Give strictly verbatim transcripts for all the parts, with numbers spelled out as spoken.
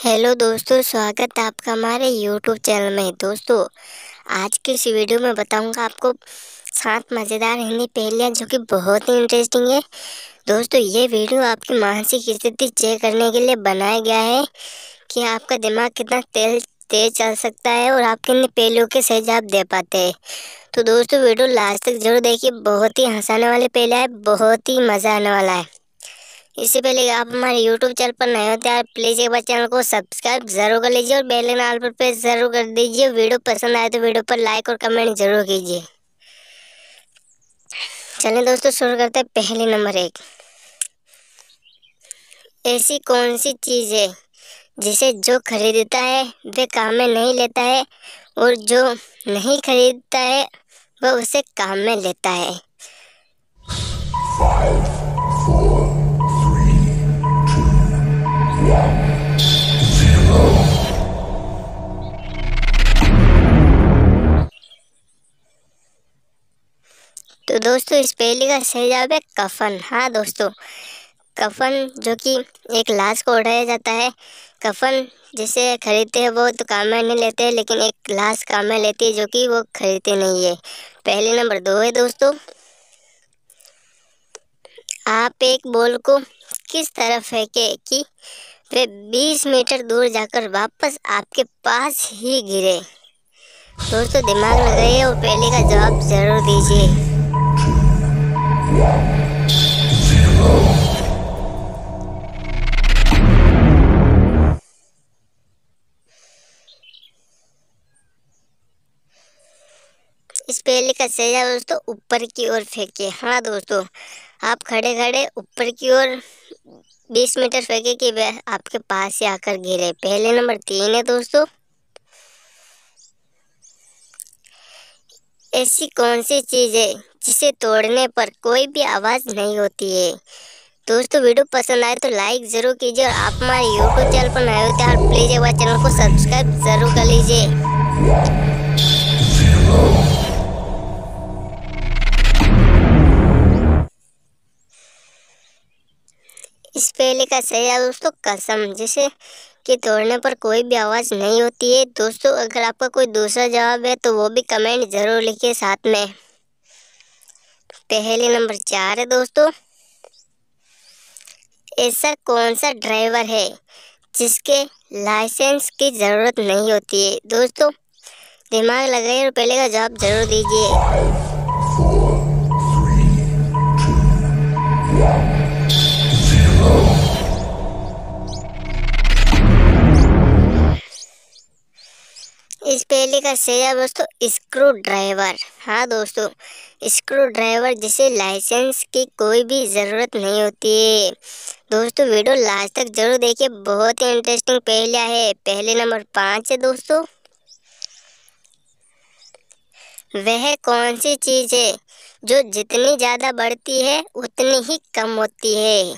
Hello दोस्तों, स्वागत है आपका हमारे यूट्यूब चैनल में। दोस्तों, आज की इस वीडियो में बताऊंगा आपको सात मज़ेदार हिंदी पहेलियाँ जो कि बहुत ही इंटरेस्टिंग है। दोस्तों, ये वीडियो आपकी मानसिक स्थिति चेक करने के लिए बनाया गया है कि आपका दिमाग कितना तेज तेज चल सकता है और आप किन पहेलियों के सही जवाब दे पाते हैं। तो दोस्तों, वीडियो लास्ट तक जरूर देखिए। बहुत ही हंसाने वाली पहेलियाँ है, बहुत ही मज़ा आने वाला है। इससे पहले आप हमारे यूट्यूब चैनल पर नए हो तो यार प्लीज़ एक बार चैनल को सब्सक्राइब जरूर कर लीजिए और बेल आइकन पर प्रेस जरूर कर दीजिए। वीडियो पसंद आए तो वीडियो पर लाइक और कमेंट जरूर कीजिए। चलिए दोस्तों, शुरू करते हैं। पहले नंबर एक, ऐसी कौन सी चीज़ है जिसे जो खरीदता है वह काम में नहीं लेता है और जो नहीं खरीदता है वह उसे काम में लेता है। तो दोस्तों, इस पहेली का सही जवाब है कफन। हाँ दोस्तों, कफन जो कि एक लाश को उठाया जाता है। कफन जिसे खरीदते हैं वो तो काम में नहीं लेते हैं, लेकिन एक लाश काम में लेती है जो कि वो खरीदते नहीं है। पहले नंबर दो है दोस्तों, आप एक बॉल को किस तरह फेंके कि वे बीस मीटर दूर जाकर वापस आपके पास ही गिरे। दोस्तों, दिमाग लगाइए और पहले का जवाब जरूर दीजिए। इस पहेली का सही जवाब दोस्तों ऊपर की ओर फेंके। हाँ दोस्तों, आप खड़े खड़े ऊपर की ओर बीस मीटर फेंके कि वह आपके पास ही आकर गिरे। पहले नंबर तीन है दोस्तों, ऐसी कौन सी चीज़ है जिसे तोड़ने पर कोई भी आवाज़ नहीं होती है। दोस्तों, वीडियो पसंद आए तो लाइक ज़रूर कीजिए और आप हमारे यूट्यूब चैनल पर नए होते हैं प्लीज़ एक बार चैनल को सब्सक्राइब ज़रूर कर लीजिए। इस पहेली का सही जवाब दोस्तों कसम, जिसे कि तोड़ने पर कोई भी आवाज़ नहीं होती है। दोस्तों, अगर आपका कोई दूसरा जवाब है तो वो भी कमेंट ज़रूर लिखिए साथ में। पहेली नंबर चार है दोस्तों, ऐसा कौन सा ड्राइवर है जिसके लाइसेंस की ज़रूरत नहीं होती है। दोस्तों, दिमाग लगाइए और पहले का जवाब ज़रूर दीजिए। इस पहेली का सही जवाब दोस्तों स्क्रू ड्राइवर। हाँ दोस्तों, स्क्रू ड्राइवर जिसे लाइसेंस की कोई भी ज़रूरत नहीं होती है। दोस्तों, वीडियो लास्ट तक जरूर देखिए, बहुत ही इंटरेस्टिंग पहेलियाँ है। पहले नंबर पाँच है दोस्तों, वह कौन सी चीज़ है जो जितनी ज़्यादा बढ़ती है उतनी ही कम होती है।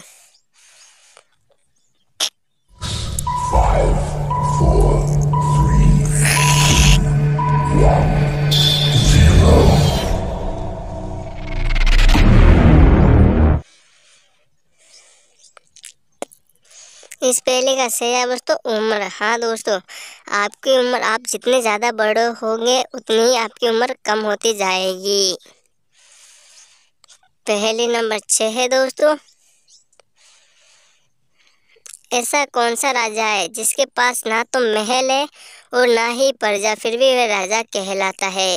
इस पहेली का सही जवाब दोस्तों उम्र। हाँ दोस्तों, आपकी उम्र आप जितने ज़्यादा बड़े होंगे उतनी ही आपकी उम्र कम होती जाएगी। पहेली नंबर छः है दोस्तों, ऐसा कौन सा राजा है जिसके पास ना तो महल है और ना ही प्रजा, फिर भी वह राजा कहलाता है।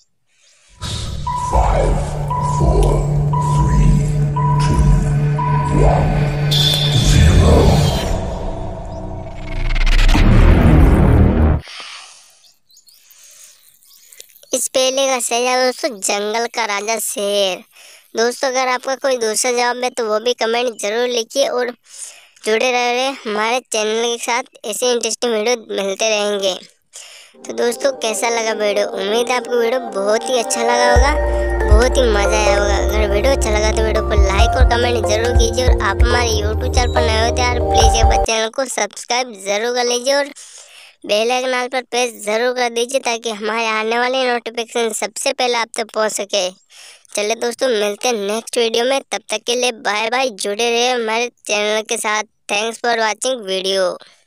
इस पहेली का सही जवाब दोस्तों जंगल का राजा शेर। दोस्तों, अगर आपका कोई दूसरा जवाब है तो वो भी कमेंट जरूर लिखिए और जुड़े रहे हमारे चैनल के साथ। ऐसे इंटरेस्टिंग वीडियो मिलते रहेंगे। तो दोस्तों, कैसा लगा वीडियो? उम्मीद है आपको वीडियो बहुत ही अच्छा लगा होगा, बहुत ही मज़ा आया होगा। अगर वीडियो अच्छा लगा तो वीडियो पर लाइक और कमेंट जरूर कीजिए और आप हमारे यूट्यूब चैनल पर नए होते हैं प्लीज़ एक बार चैनल को सब्सक्राइब जरूर कर लीजिए और बेल आइकन पर प्रेस जरूर कर दीजिए ताकि हमारे आने वाले नोटिफिकेशन सबसे पहले आप तक पहुंच सके। चलिए दोस्तों, मिलते हैं नेक्स्ट वीडियो में, तब तक के लिए बाय बाय। जुड़े रहिए हमारे चैनल के साथ। Thanks for watching video.